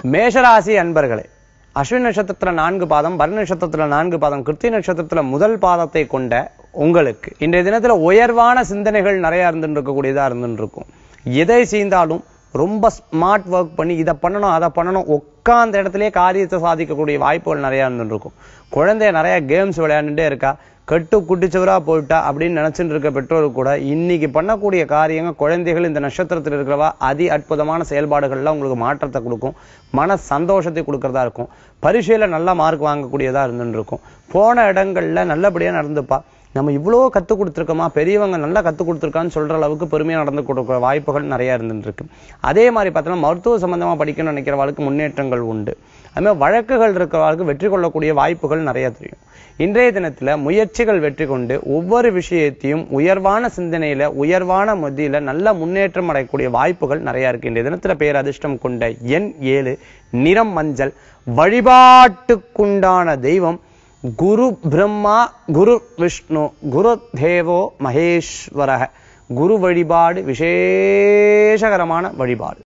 மேஷராசி அன்பர்களே, அஸ்வினி நட்சத்திரத்துல 4 பாதம், பரணி நட்சத்திரத்துல 4 பாதம், கிருத்திகை நட்சத்திரத்துல முதல் பாதத்தை கொண்ட உங்களுக்கு இன்றைய தினத்துல உயர்வான சிந்தனைகள் நிறைய இருக்கக்கூடியதா இருந்துருக்கும். எதை செய்தாலும் ரொம்ப ஸ்மார்ட் ஒர்க் பண்ணி இதை பண்ணணும் அதை பண்ணணும் உட்கார்ந்த இடத்துலயே காரியத்தை சாதிக்கக்கூடிய வாய்ப்புகள் நிறைய இருந்துருக்கும். குழந்தைய நிறைய கேம்ஸ் விளையாண்டுட்டே இருக்கா, கட்டு குட்டிச்சவரா போயிட்டா அப்படின்னு நினைச்சுட்டு இருக்க பெற்றோர் கூட இன்னைக்கு பண்ணக்கூடிய காரியங்கள் குழந்தைகள் இந்த நட்சத்திரத்தில் இருக்கிறவா அதி அற்புதமான செயல்பாடுகள்லாம் உங்களுக்கு மாற்றத்தை கொடுக்கும், மன சந்தோஷத்தை கொடுக்கறதா இருக்கும். பரீட்சையில நல்ல மார்க் வாங்கக்கூடியதா இருந்துட்டு இருக்கும். போன இடங்கள்ல நல்லபடியா நடந்துப்பா, நம்ம இவ்வளோ கற்றுக் கொடுத்துருக்கோமா, பெரியவங்க நல்லா கற்றுக் கொடுத்துருக்கான்னு சொல்ற அளவுக்கு பெருமையாக நடந்து கொடுக்குற வாய்ப்புகள் நிறைய இருந்துட்டு இருக்கு. அதே மாதிரி பார்த்தோன்னா மருத்துவ சம்பந்தமா படிக்கணும்னு நினைக்கிறவர்களுக்கு முன்னேற்றங்கள் உண்டு. அதுமாதிரி வழக்குகள் இருக்கிறவர்களுக்கு வெற்றி கொள்ளக்கூடிய வாய்ப்புகள் நிறைய தெரியும். இன்றைய தினத்துல முயற்சிகள் வெற்றி கொண்டு ஒவ்வொரு விஷயத்தையும் உயர்வான சிந்தனையில உயர்வான மத்தியில நல்ல முன்னேற்றம் அடையக்கூடிய வாய்ப்புகள் நிறைய இருக்கு. இன்றைய தினத்துல பேர் அதிர்ஷ்டம் கொண்ட எண் 7, நிறம் மஞ்சள். வழிபாட்டுக்குண்டான தெய்வம் குரு பிரம்மா, குரு விஷ்ணு, குரு தேவோ மகேஸ்வரக. குரு வழிபாடு விசேஷகரமான வழிபாடு.